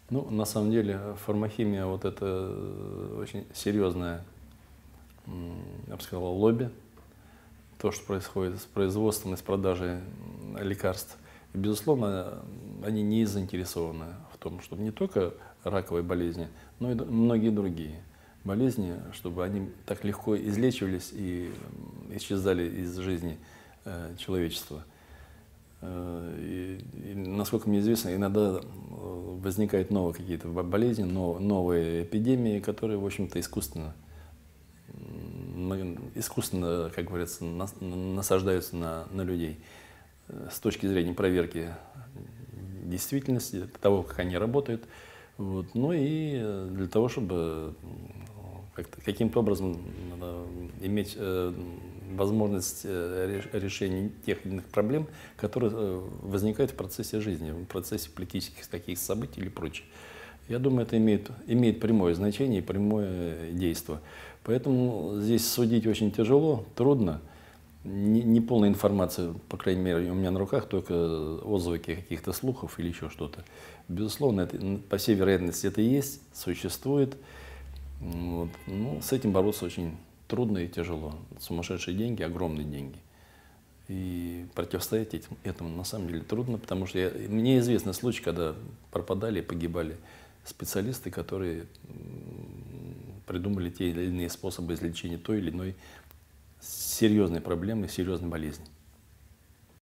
Ну, на самом деле, фармахимия вот это очень серьезное, я бы сказал, лобби. То, что происходит с производством и с продажей лекарств. И, безусловно, они не заинтересованы в том, чтобы не только раковые болезни, но и многие другие болезни, чтобы они так легко излечивались и исчезали из жизни человечества. И, насколько мне известно, иногда возникают новые какие-то болезни, новые эпидемии, которые, в общем-то, искусственно, как говорится, насаждаются на людей с точки зрения проверки действительности, того, как они работают. Вот. Ну и для того, чтобы каким-то образом иметь возможность решения тех или иных проблем, которые возникают в процессе жизни, в процессе политических таких событий или прочее. Я думаю, это имеет прямое значение и прямое действие. Поэтому здесь судить очень тяжело, трудно. Не полная информация, по крайней мере, у меня на руках, только отзвуки каких-то слухов или еще что-то. Безусловно, по всей вероятности это есть, существует. Вот. Ну, с этим бороться очень трудно и тяжело. Сумасшедшие деньги, огромные деньги. И противостоять этому на самом деле трудно, потому что мне известны случаи, когда пропадали, погибали специалисты, которые придумали те или иные способы излечения той или иной серьезной проблемы, серьезной болезни.